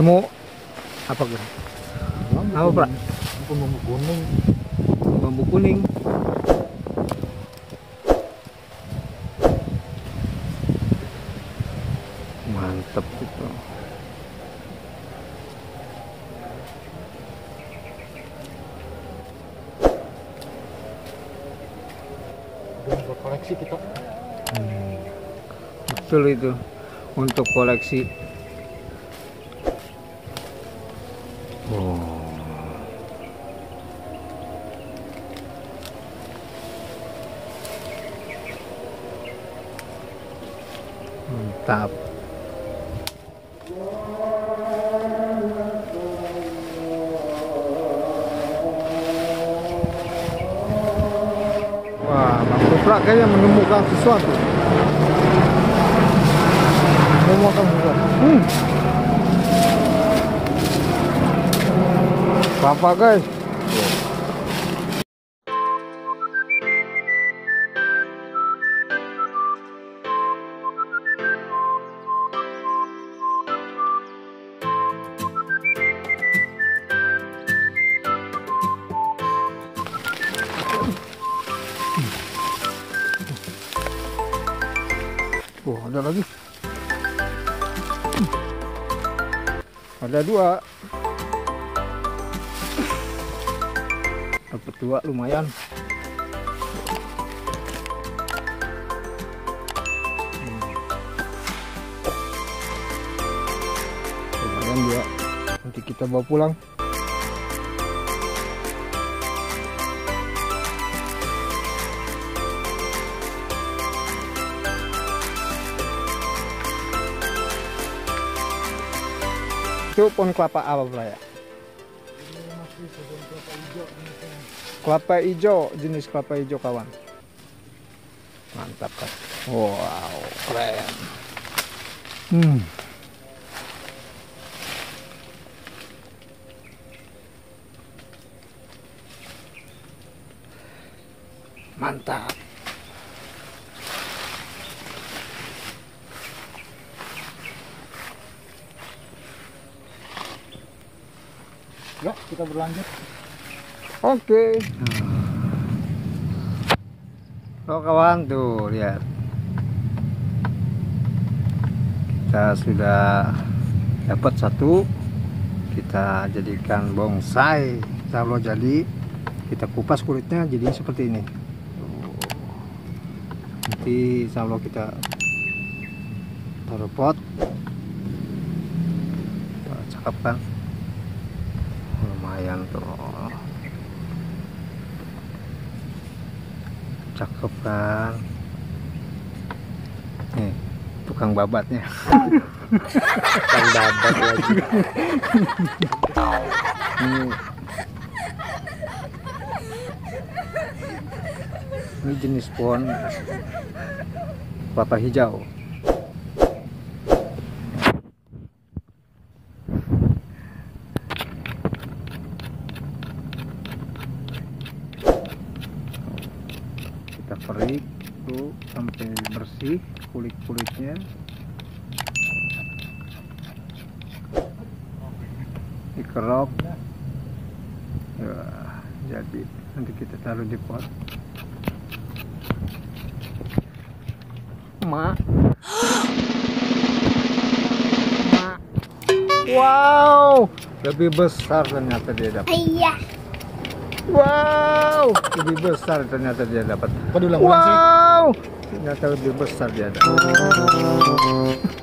Temu apa gitu? Apa, Pak? Bambu kuning. Bambu kuning. Mantap itu. Untuk koleksi kita. Betul itu untuk koleksi. Oh. Mantap. Wah, Bang Kupra kayaknya menemukan sesuatu. Menemukan sesuatu. Apa guys? Oh, ada lagi. Ada dua. Dapat dua lumayan. Lumayan dua. Nanti kita bawa pulang. Itu pohon kelapa apa pula ya? Kelapa hijau, jenis kelapa hijau kawan. Mantap kan? Wow, keren. Mantap. Yuk, kita berlanjut. Oke. Oh kawan, tuh lihat. Kita sudah dapat satu. Kita jadikan bonsai. Kalau jadi kita kupas kulitnya jadi seperti ini. Nanti kalau kita taruh pot, cakep kan? Lumayan tuh, cakep kan? Nih tukang babatnya. Tukang babat lagi. Ini jenis pohon kelapa hijau. Kita perik tuh sampai bersih kulit-kulitnya. Dikerok ya, jadi nanti kita taruh di pot. Mak. Mak. Wow, lebih besar ternyata dia dapat. Iya. Wow, lebih besar ternyata dia dapat. Kok diulang-ulang sih? Wow, ternyata lebih besar dia dapat.